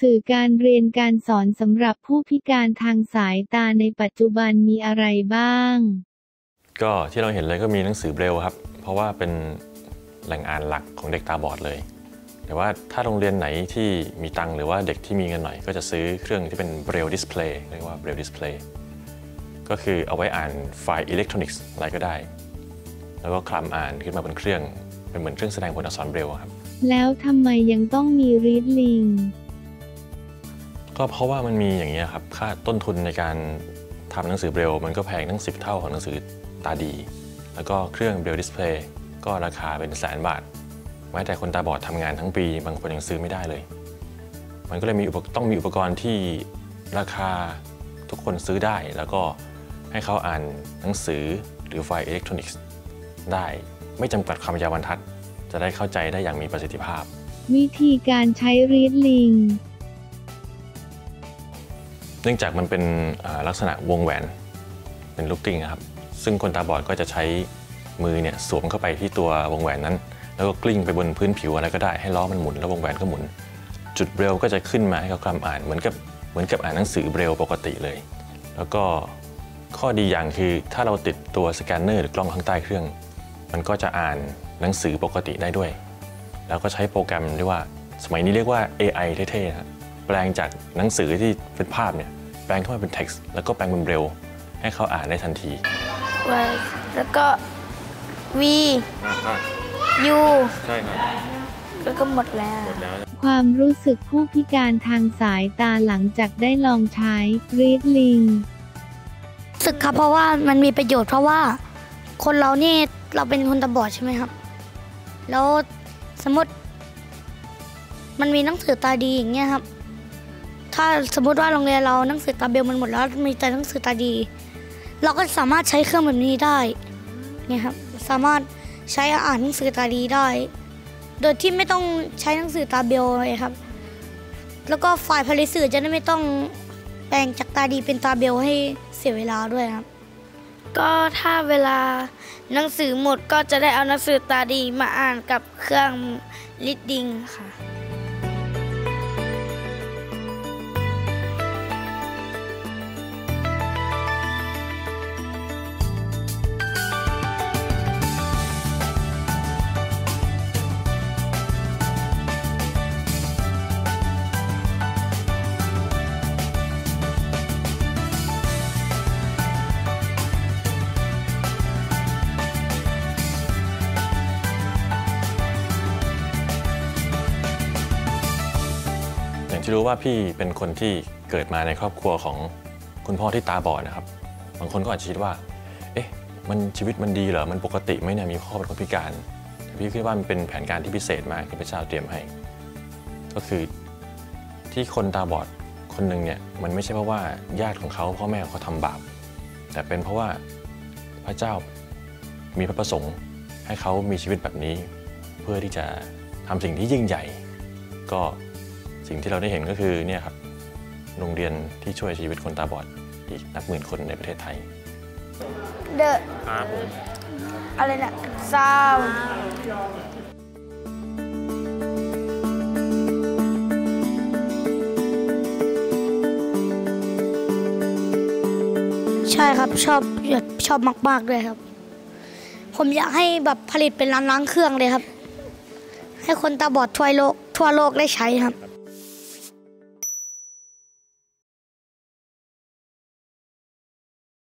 สื่อการเรียนการสอนสำหรับผู้พิการทางสายตาในปัจจุบันมีอะไรบ้างก็ที่เราเห็นเลยก็มีหนังสือเบรลล์ครับเพราะว่าเป็นแหล่งอ่านหลักของเด็กตาบอดเลยแต่ว่าถ้าโรงเรียนไหนที่มีตังค์หรือว่าเด็กที่มีเงินหน่อยก็จะซื้อเครื่องที่เป็นเบรลล์ดิสเพลย์เรียกว่าเบรลล์ดิสเพลย์ก็คือเอาไว้อ่านไฟล์อิเล็กทรอนิกส์อะไรก็ได้แล้วก็คลำอ่านขึ้นมาบนเครื่องเป็นเหมือนเครื่องแสดงผลอักษรเบรลล์ครับแล้วทำไมยังต้องมีรีดลิงก็เพราะว่ามันมีอย่างนี้ครับค่าต้นทุนในการทำหนังสือเบรลล์มันก็แพงทั้ง10 เท่าของหนังสือตาดีแล้วก็เครื่องเบรลล์ดิสเพลย์ก็ราคาเป็นแสนบาทแม้แต่คนตาบอดทำงานทั้งปีบางคนยังซื้อไม่ได้เลยมันก็เลยต้องมีอุปกรณ์ที่ราคาทุกคนซื้อได้แล้วก็ให้เขาอ่านหนังสือหรือไฟล์อิเล็กทรอนิกส์ได้ไม่จำกัดความยาวบรรทัดจะได้เข้าใจได้อย่างมีประสิทธิภาพวิธีการใช้รีดลิงเนื่องจากมันเป็นลักษณะวงแหวนเป็นลูกกลิ้งนะครับซึ่งคนตาบอดก็จะใช้มือเนี่ยสวมเข้าไปที่ตัววงแหวนนั้นแล้วก็กลิ้งไปบนพื้นผิวอะไรก็ได้ให้ล้อมันหมุนแล้ววงแหวนก็หมุนจุดเบรลก็จะขึ้นมาให้เขาคลำอ่านเหมือนกับอ่านหนังสือเบรลปกติเลยแล้วก็ข้อดีอย่างคือถ้าเราติดตัวสแกนเนอร์หรือกล้องข้างใต้เครื่องมันก็จะอ่านหนังสือปกติได้ด้วยแล้วก็ใช้โปรแกรมที่ว่าสมัยนี้เรียกว่า AI เท่ๆนะแปลงจากหนังสือที่เป็นภาพเนี่ยแปลงเข้ามาเป็น text แล้วก็แปลงเป็นเบรลให้เขาอ่านได้ทันทีแล้วก็ V U ใช่ครับแล้วก็หมดแล้วความรู้สึกผู้พิการทางสายตาหลังจากได้ลองใช้รีดลิงรู้สึกครับเพราะว่ามันมีประโยชน์เพราะว่าคนเรานี่เราเป็นคนตาบอดใช่ไหมครับแล้วสมมติมันมีหนังสือตาดีอย่างเงี้ยครับถ้าสมมติว่าโรงเรียนเราหนังสือตาเบลมันหมดแล้วมีแต่หนังสือตาดีเราก็สามารถใช้เครื่องแบบนี้ได้เนี่ยครับสามารถใช้อ่านหนังสือตาดีได้โดยที่ไม่ต้องใช้หนังสือตาเบลเลยครับแล้วก็ฝ่ายผลิตสื่อจะได้ไม่ต้องแปลงจากตาดีเป็นตาเบลให้เสียเวลาด้วยครับก็ถ้าเวลาหนังสือหมดก็จะได้เอาหนังสือตาดีมาอ่านกับเครื่องรีดดิ้งค่ะที่รู้ว่าพี่เป็นคนที่เกิดมาในครอบครัวของคุณพ่อที่ตาบอดนะครับบางคนก็อาจจะคิดว่าเอ๊ะมันชีวิตมันดีเหรอมันปกติไหมเนี่ยมีพ่อเป็นคนพิการแต่พี่คิดว่ามันเป็นแผนการที่พิเศษมากที่พระเจ้าเตรียมให้ก็คือที่คนตาบอดคนหนึ่งเนี่ยมันไม่ใช่เพราะว่าญาติของเขาพ่อแม่เขาทำบาปแต่เป็นเพราะว่าพระเจ้ามีพระประสงค์ให้เขามีชีวิตแบบนี้เพื่อที่จะทำสิ่งที่ยิ่งใหญ่ก็สิ่งที่เราได้เห็นก็คือเนี่ยครับโรงเรียนที่ช่วยชีวิตคนตาบอดอีกนับหมื่นคนในประเทศไทยครับผมอะไรนะซาวใช่ครับชอบมากๆเลยครับผมอยากให้แบบผลิตเป็นล้านเครื่องเลยครับให้คนตาบอดทั่วโลกได้ใช้ครับ